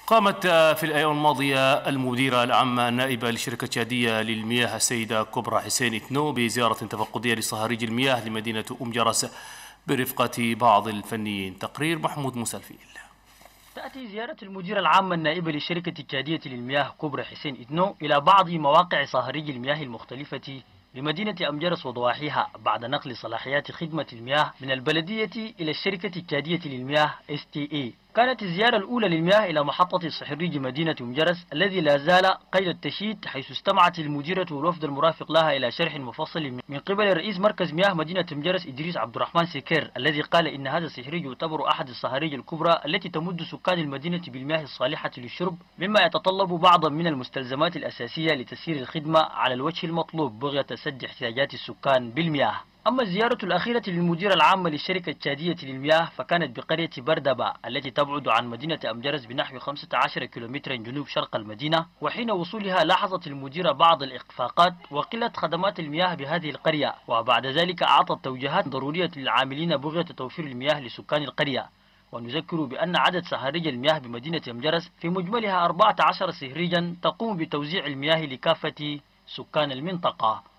قامت في الأيام الماضية المديرة العامة النائبة للشركة التشادية للمياه السيدة كبرى حسين إتنو بزيارة تفقدية لصهاريج المياه لمدينة أم جرس برفقة بعض الفنيين. تقرير محمود موسى الفيل. تأتي زيارة المديرة العامة النائبة للشركة التشادية للمياه كبرى حسين إتنو إلى بعض مواقع صهاريج المياه المختلفة لمدينة أم جرس وضواحيها بعد نقل صلاحيات خدمة المياه من البلدية إلى الشركة التشادية للمياه STA. كانت الزيارة الأولى للمياه إلى محطة صحريج مدينة أم جرس الذي لا زال قيد التشييد، حيث استمعت المديرة والوفد المرافق لها إلى شرح مفصل من قبل رئيس مركز مياه مدينة أم جرس إدريس عبد الرحمن سكير، الذي قال إن هذا الصحريج يعتبر أحد الصهاريج الكبرى التي تمد سكان المدينة بالمياه الصالحة للشرب، مما يتطلب بعضا من المستلزمات الأساسية لتسيير الخدمة على الوجه المطلوب بغية سد احتياجات السكان بالمياه. أما الزيارة الأخيرة للمديرة العامة للشركة التشادية للمياه فكانت بقرية بردبة التي تبعد عن مدينة أم جرس بنحو 15 كيلومترا جنوب شرق المدينة، وحين وصولها لاحظت المديرة بعض الإخفاقات وقلة خدمات المياه بهذه القرية، وبعد ذلك أعطت توجيهات ضرورية للعاملين بغية توفير المياه لسكان القرية. ونذكر بأن عدد صهاريج المياه بمدينة أم جرس في مجملها 14 صهريجا تقوم بتوزيع المياه لكافة سكان المنطقة.